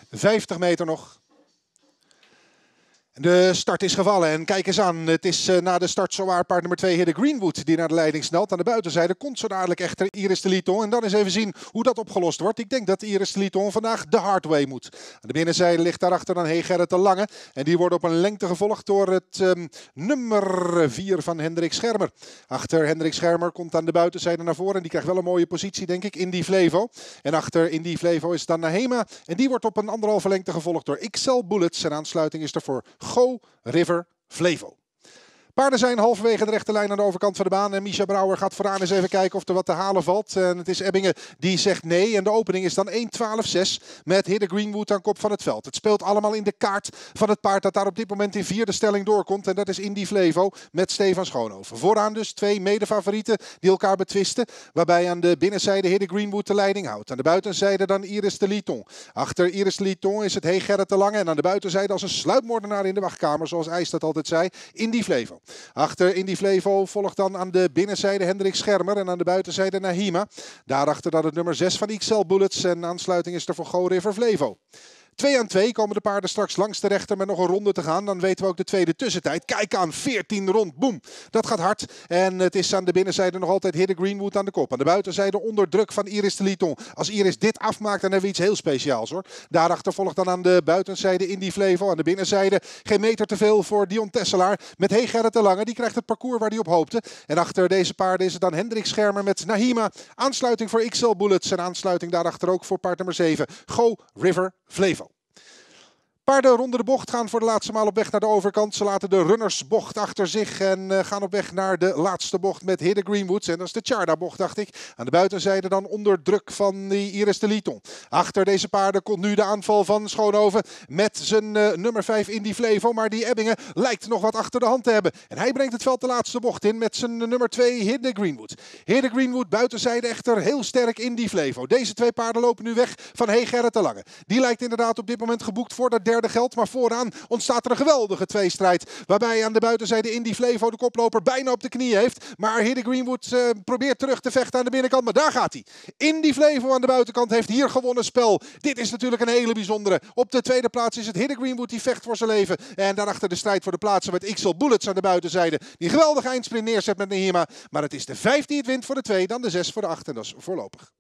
50 meter nog. De start is gevallen en kijk eens aan. Het is na de start zowaar paard nummer 2 Hidde Greenwood die naar de leiding snelt. Aan de buitenzijde komt zo dadelijk echter Iris de Liton. En dan eens even zien hoe dat opgelost wordt. Ik denk dat Iris de Liton vandaag de hard way moet. Aan de binnenzijde ligt daarachter dan Hey Gerrit de Lange. En die wordt op een lengte gevolgd door het nummer 4 van Hendrik Schermer. Achter Hendrik Schermer komt aan de buitenzijde naar voren. En die krijgt wel een mooie positie denk ik in die Flevo. En achter in die Flevo is dan Nahema. En die wordt op een 1,5 lengte gevolgd door XL Bullets. En aansluiting is er voor Go River Flevo. Paarden zijn halverwege de rechte lijn aan de overkant van de baan. En Misha Brouwer gaat vooraan eens even kijken of er wat te halen valt. En het is Ebbingen die zegt nee. En de opening is dan 1:12:6 met Hidde Greenwood aan kop van het veld. Het speelt allemaal in de kaart van het paard dat daar op dit moment in 4e stelling doorkomt. En dat is Indy Flevo met Stefan Schoonhoven. Vooraan dus 2 medefavorieten die elkaar betwisten. Waarbij aan de binnenzijde Hidde Greenwood de leiding houdt. Aan de buitenzijde dan Iris de Liton. Achter Iris de Liton is het Hey Gerrit de Lange. En aan de buitenzijde als een sluipmoordenaar in de wachtkamer. Zoals IJs dat altijd zei. Indy Flevo. Achter Indy Flevo volgt dan aan de binnenzijde Hendrik Schermer en aan de buitenzijde Nahema. Daarachter dan het nummer 6 van XL Bullets en aansluiting is er voor Go River Flevo. 2 aan 2 komen de paarden straks langs de rechter met nog een ronde te gaan. Dan weten we ook de tweede tussentijd. Kijk aan, 14 rond. Boom. Dat gaat hard. En het is aan de binnenzijde nog altijd Hidde Greenwood aan de kop. Aan de buitenzijde onder druk van Iris de Liton. Als Iris dit afmaakt, dan hebben we iets heel speciaals hoor. Daarachter volgt dan aan de buitenzijde Indy Flevo. Aan de binnenzijde geen meter te veel voor Dion Tesselaar. Met Hey Gerrit de Lange. Die krijgt het parcours waar hij op hoopte. En achter deze paarden is het dan Hendrik Schermer met Nahema. Aansluiting voor XL Bullets. En aansluiting daarachter ook voor paard nummer 7. Go River Flevo. Paarden rond de bocht gaan voor de laatste maal op weg naar de overkant. Ze laten de runnersbocht achter zich en gaan op weg naar de laatste bocht met Hidde Greenwood. En dat is de Tjarda-bocht, dacht ik. Aan de buitenzijde dan onder druk van die Iris de Liton. Achter deze paarden komt nu de aanval van Schoonhoven met zijn nummer 5 Indy Flevo. Maar die Ebbingen lijkt nog wat achter de hand te hebben. En hij brengt het veld de laatste bocht in met zijn nummer 2 Hidde Greenwood. Hidde Greenwood buitenzijde echter heel sterk Indy Flevo. Deze 2 paarden lopen nu weg van Hey Gerrit de Lange. Die lijkt inderdaad op dit moment geboekt voor dat derde geld, maar vooraan ontstaat er een geweldige tweestrijd. Waarbij aan de buitenzijde Indy Flevo de koploper bijna op de knie heeft. Maar Hidde Greenwood probeert terug te vechten aan de binnenkant. Maar daar gaat hij. Indy Flevo aan de buitenkant heeft hier gewonnen spel. Dit is natuurlijk een hele bijzondere. Op de tweede plaats is het Hidde Greenwood die vecht voor zijn leven. En daarachter de strijd voor de plaatsen met XL Bullets aan de buitenzijde. Die een geweldige eindsprint neerzet met Nahema. Maar het is de 5 die het wint voor de 2, dan de 6 voor de 8 en dat is voorlopig.